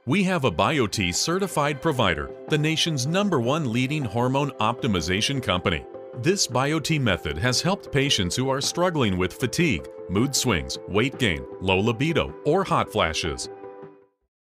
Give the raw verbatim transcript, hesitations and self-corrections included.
We have a Biote certified provider, the nation's number one leading hormone optimization company. This Biote method has helped patients who are struggling with fatigue, mood swings, weight gain, low libido, or hot flashes.